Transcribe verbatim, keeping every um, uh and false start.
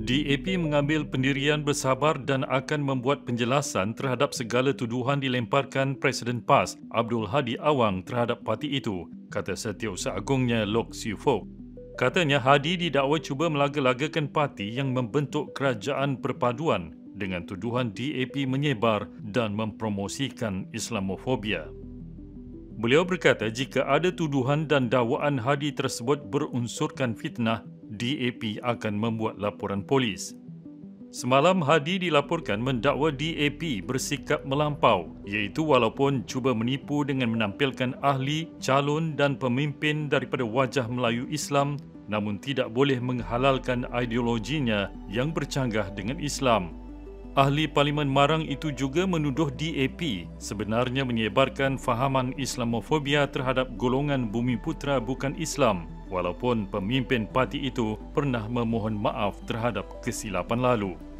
D A P mengambil pendirian bersabar dan akan membuat penjelasan terhadap segala tuduhan dilemparkan Presiden PAS, Abdul Hadi Awang terhadap parti itu, kata Setiausaha Agungnya Loke Siew Fook. Katanya Hadi didakwa cuba melaga-lagakan parti yang membentuk kerajaan perpaduan dengan tuduhan D A P menyebar dan mempromosikan Islamofobia. Beliau berkata jika ada tuduhan dan dakwaan Hadi tersebut berunsurkan fitnah, D A P akan membuat laporan polis. Semalam Hadi dilaporkan mendakwa D A P bersikap melampau, iaitu walaupun cuba menipu dengan menampilkan ahli, calon dan pemimpin daripada wajah Melayu Islam, namun tidak boleh menghalalkan ideologinya yang bercanggah dengan Islam. Ahli Parlimen Marang itu juga menuduh D A P sebenarnya menyebarkan fahaman Islamofobia terhadap golongan Bumiputera bukan Islam, walaupun pemimpin parti itu pernah memohon maaf terhadap kesilapan lalu.